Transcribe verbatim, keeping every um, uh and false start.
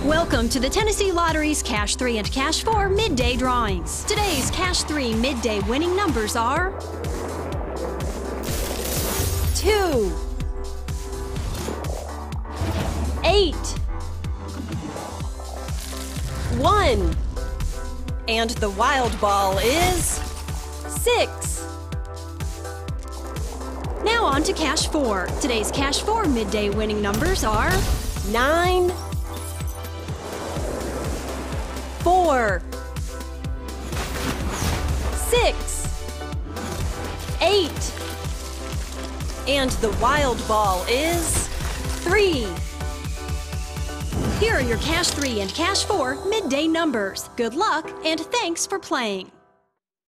Welcome to the Tennessee Lottery's Cash three and Cash four midday drawings. Today's Cash three midday winning numbers are two, eight, one, and the wild ball is six. Now on to Cash four. Today's Cash four midday winning numbers are nine, four, six, eight, and the wild ball is three. Here are your Cash three and Cash four midday numbers. Good luck and thanks for playing.